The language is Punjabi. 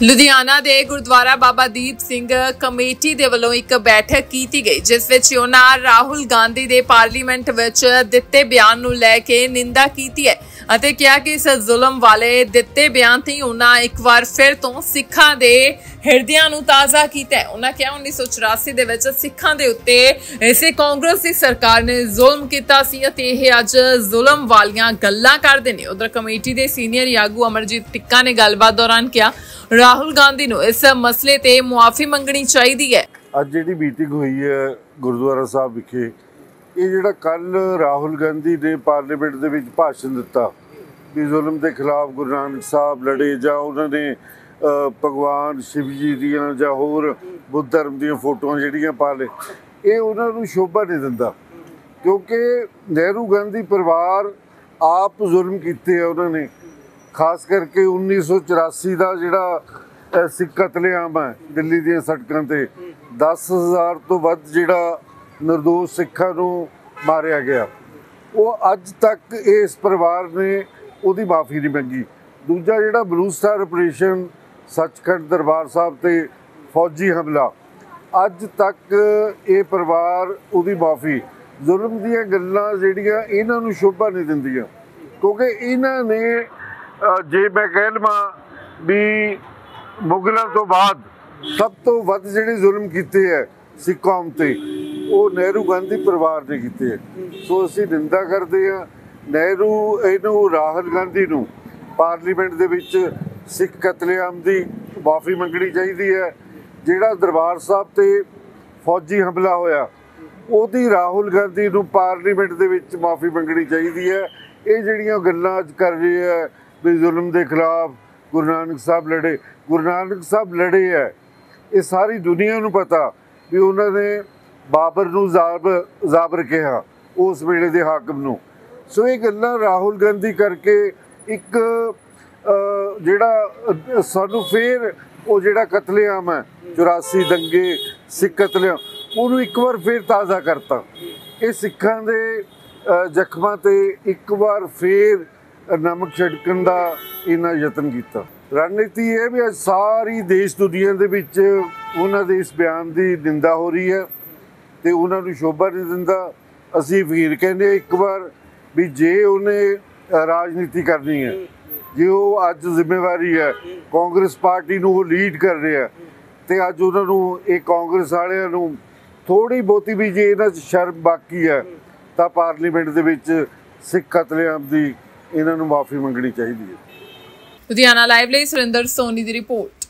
ਲੁਧਿਆਣਾ ਦੇ ਗੁਰਦੁਆਰਾ ਬਾਬਾ ਦੀਪ ਸਿੰਘ ਕਮੇਟੀ ਦੇ ਵੱਲੋਂ ਇੱਕ ਬੈਠਕ ਕੀਤੀ ਗਈ ਜਿਸ ਵਿੱਚ ਉਹਨਾਂ ਰਾਹੁਲ ਗਾਂਧੀ ਦੇ ਪਾਰਲੀਮੈਂਟ ਵਿੱਚ ਦਿੱਤੇ ਬਿਆਨ ਨੂੰ ਲੈ ਕੇ ਨਿੰਦਾ ਕੀਤੀ ਹੈ ਅਤੇ ਕਿਹਾ ਕਿ ਇਸ ਜ਼ੁਲਮ ਵਾਲੇ ਦਿੱਤੇ ਬਿਆਨ ਤੇ ਉਹਨਾਂ ਇੱਕ ਵਾਰ ਫਿਰ ਤੋਂ ਸਿੱਖਾਂ ਦੇ ਹਿਰਦਿਆਂ ਨੂੰ ਤਾਜ਼ਾ ਕੀਤਾ ਹੈ। ਉਹਨਾਂ ਕਿਹਾ 1984 ਦੇ ਵਿੱਚ ਸਿੱਖਾਂ ਦੇ ਉੱਤੇ ਇਸੇ ਕਾਂਗਰਸ ਦੀ ਸਰਕਾਰ ਨੇ ਜ਼ੁਲਮ ਕੀਤਾ ਸੀ ਅਤੇ ਇਹ ਅੱਜ ਜ਼ੁਲਮ ਵਾਲੀਆਂ ਗੱਲਾਂ ਕਰਦੇ ਨੇ। ਉਧਰ ਕਮੇਟੀ ਦੇ ਸੀਨੀਅਰ ਆਗੂ ਅਮਰਜੀਤ ਟਿੱਕਾ ਨੇ ਗੱਲਬਾਤ ਦੌਰਾਨ ਕਿਹਾ ਰਾਹੁਲ गांधी ਨੂੰ ਇਸ ਮਸਲੇ ਤੇ ਮੁਆਫੀ ਮੰਗਣੀ ਚਾਹੀਦੀ ਹੈ। ਅੱਜ ਜਿਹੜੀ ਮੀਟਿੰਗ ਹੋਈ ਹੈ ਗੁਰਦੁਆਰਾ ਸਾਹਿਬ ਵਿਖੇ, ਇਹ ਜਿਹੜਾ ਕੱਲ ਰਾਹੁਲ ਗਾਂਧੀ ਨੇ ਪਾਰਲੀਮੈਂਟ ਦੇ ਵਿੱਚ ਭਾਸ਼ਣ ਦਿੱਤਾ ਵੀ ਜ਼ੁਲਮ ਦੇ ਖਿਲਾਫ ਗੁਰੂ ਨਾਨਕ ਸਾਹਿਬ ਲੜੇ, ਜਾਂ ਉਹਨਾਂ ਨੇ ਭਗਵਾਨ ਸ਼ਿਵ ਜੀ ਦੀਆਂ ਜਾਂ ਹੋਰ ਬੁੱਧ ਧਰਮ ਦੀਆਂ ਫੋਟੋਆਂ ਜਿਹੜੀਆਂ ਪਾ ਲਏ, ਇਹ ਉਹਨਾਂ ਨੂੰ ਸ਼ੋਭਾ ਨਹੀਂ ਦਿੰਦਾ ਕਿਉਂਕਿ ਨਹਿਰੂ ਗਾਂਧੀ ਪਰਿਵਾਰ ਆਪ ਜ਼ੁਲਮ ਕੀਤੇ ਆ ਉਹਨਾਂ ਨੇ। ਖਾਸ ਕਰਕੇ 1984 ਦਾ ਜਿਹੜਾ ਸਿੱਖ ਕਤਲੇਆਮ ਹੈ ਦਿੱਲੀ ਦੀਆਂ ਸੜਕਾਂ ਤੇ 10,000 ਤੋਂ ਵੱਧ ਜਿਹੜਾ ਨਿਰਦੋਸ਼ ਸਿੱਖਾਂ ਨੂੰ ਮਾਰਿਆ ਗਿਆ, ਉਹ ਅੱਜ ਤੱਕ ਇਸ ਪਰਿਵਾਰ ਨੇ ਉਹਦੀ ਮਾਫੀ ਨਹੀਂ ਮੰਗੀ। ਦੂਜਾ ਜਿਹੜਾ blue star operation Sachkhand Darbar Sahib ਤੇ ਫੌਜੀ ਹਮਲਾ, ਅੱਜ ਤੱਕ ਇਹ ਪਰਿਵਾਰ ਉਹਦੀ ਮਾਫੀ, ਜ਼ੁਲਮ ਦੀਆਂ ਗੱਲਾਂ ਜਿਹੜੀਆਂ ਇਹਨਾਂ ਨੂੰ ਸ਼ੋਭਾ ਨਹੀਂ ਦਿੰਦੀਆਂ ਕਿਉਂਕਿ ਇਹਨਾਂ ਨੇ ਜੇ ਮੈਂ ਕਹਿ ਲਵਾਂ ਵੀ ਮੁਗਲਾਂ ਤੋਂ ਬਾਅਦ ਸਭ ਤੋਂ ਵੱਧ ਜਿਹੜੇ ਜ਼ੁਲਮ ਕੀਤੇ ਹੈ ਸਿੱਖ ਕੌਮ ਤੇ, ਉਹ ਨਹਿਰੂ ਗਾਂਧੀ ਪਰਿਵਾਰ ਨੇ ਕੀਤੇ ਹੈ। ਸੋ ਅਸੀਂ ਨਿੰਦਾ ਕਰਦੇ ਹਾਂ ਇਹਨੂੰ ਰਾਹੁਲ ਗਾਂਧੀ ਨੂੰ ਪਾਰਲੀਮੈਂਟ ਦੇ ਵਿੱਚ ਸਿੱਖ ਕਤਲੇਆਮ ਦੀ ਮਾਫੀ ਮੰਗਣੀ ਚਾਹੀਦੀ ਹੈ। ਜਿਹੜਾ ਦਰਬਾਰ ਸਾਹਿਬ ਤੇ ਫੌਜੀ ਹਮਲਾ ਹੋਇਆ ਉਹਦੀ ਰਾਹੁਲ ਗਾਂਧੀ ਨੂੰ ਪਾਰਲੀਮੈਂਟ ਦੇ ਵਿੱਚ ਮਾਫੀ ਮੰਗਣੀ ਚਾਹੀਦੀ ਹੈ। ਇਹ ਜਿਹੜੀਆਂ ਗੱਲਾਂ ਅੱਜ ਕਰ ਰਹੇ ਹੈ ਵੀ ਜ਼ੁਲਮ ਦੇ ਖਿਲਾਫ ਗੁਰੂ ਨਾਨਕ ਸਾਹਿਬ ਲੜੇ, ਗੁਰੂ ਨਾਨਕ ਸਾਹਿਬ ਲੜੇ ਹੈ, ਇਹ ਸਾਰੀ ਦੁਨੀਆ ਨੂੰ ਪਤਾ ਵੀ ਉਹਨਾਂ ਨੇ ਬਾਬਰ ਨੂੰ ਜ਼ਾਬਰ ਕਿਹਾ ਉਸ ਵੇਲੇ ਦੇ ਹਾਕਮ ਨੂੰ। ਸੋ ਇਹ ਗੱਲਾਂ ਰਾਹੁਲ ਗਾਂਧੀ ਕਰਕੇ ਇੱਕ ਜਿਹੜਾ ਸਾਨੂੰ ਫੇਰ ਉਹ ਜਿਹੜਾ ਕਤਲੇਆਮ ਹੈ 84 ਦੰਗੇ ਸਿੱਖ ਕਤਲੇਆਮ, ਉਹਨੂੰ ਇੱਕ ਵਾਰ ਫੇਰ ਤਾਜ਼ਾ ਕਰਤਾ। ਇਹ ਸਿੱਖਾਂ ਦੇ ਜ਼ਖਮਾਂ ਤੇ ਇੱਕ ਵਾਰ ਫੇਰ ਨਮਕ ਛਿੜਕਣ ਦਾ ਇਹਨਾਂ ਯਤਨ ਕੀਤਾ। ਰਣਨੀਤੀ ਇਹ ਵੀ ਅੱਜ ਸਾਰੀ ਦੇਸ਼ ਦੁਨੀਆ ਦੇ ਵਿੱਚ ਉਹਨਾਂ ਦੇ ਇਸ ਬਿਆਨ ਦੀ ਨਿੰਦਾ ਹੋ ਰਹੀ ਹੈ ਤੇ ਉਹਨਾਂ ਨੂੰ ਸ਼ੋਭਾ ਨਹੀਂ ਦਿੰਦਾ। ਅਸੀਂ ਵੀਰ ਕਹਿੰਦੇ ਇੱਕ ਵਾਰ ਵੀ ਜੇ ਉਹਨੇ ਰਾਜਨੀਤੀ ਕਰਨੀ ਹੈ, ਜੇ ਉਹ ਅੱਜ ਜ਼ਿੰਮੇਵਾਰੀ ਹੈ ਕਾਂਗਰਸ ਪਾਰਟੀ ਨੂੰ ਉਹ ਲੀਡ ਕਰ ਰਿਹਾ ਤੇ ਅੱਜ ਉਹਨਾਂ ਨੂੰ ਇਹ ਕਾਂਗਰਸ ਵਾਲਿਆਂ ਨੂੰ ਥੋੜ੍ਹੀ ਬਹੁਤੀ ਵੀ ਜੇ ਇਹਨਾਂ 'ਚ ਸ਼ਰਮ ਬਾਕੀ ਹੈ ਤਾਂ ਪਾਰਲੀਮੈਂਟ ਦੇ ਵਿੱਚ ਸਿੱਖ ਕਤਲੇਆਮ ਦੀ ਇਹਨਾਂ ਨੂੰ ਮਾਫੀ ਮੰਗਣੀ ਚਾਹੀਦੀ ਹੈ। ਲੁਧਿਆਣਾ ਲਾਈਵ ਲਈ ਸੁਰਿੰਦਰ ਸੋਨੀ ਦੀ ਰਿਪੋਰਟ।